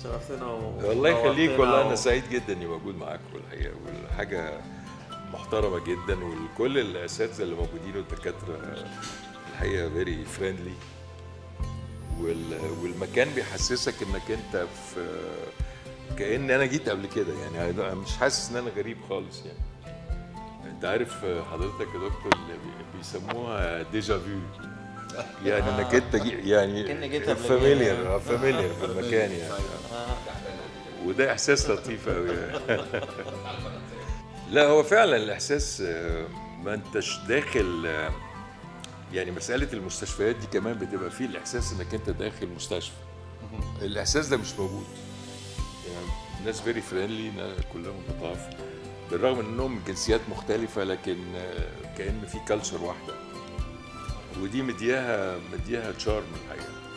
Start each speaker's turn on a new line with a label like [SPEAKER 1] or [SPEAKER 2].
[SPEAKER 1] شرفتنا
[SPEAKER 2] الله يخليك، والله انا
[SPEAKER 1] ونورتنا
[SPEAKER 2] سعيد جدا اني موجود معاكم الحقيقه، والحاجه محترمه جدا، وكل الاساتذه اللي موجودين والدكاتره الحقيقه فيري فريندلي، والمكان بيحسسك انك انت في كأن انا جيت قبل كده، يعني انا مش حاسس ان انا غريب خالص يعني. انت عارف حضرتك يا دكتور اللي بيسموها ديجا فيو، يعني انك انت يعني
[SPEAKER 1] كأني جيت قبل
[SPEAKER 2] فاميليار
[SPEAKER 1] كده.
[SPEAKER 2] فاميليار في المكان يعني، وده احساس لطيف قوي يعني. لا هو فعلا الاحساس ما انتش داخل، يعني مساله المستشفيات دي كمان بتبقى فيه الاحساس انك انت داخل مستشفى، الاحساس ده مش موجود يعني. الناس فيري فريندلي، كلهم لطاف، بالرغم انهم من جنسيات مختلفه، لكن كأن في كالتشر واحده، ودي مدياها تشارم الحقيقه.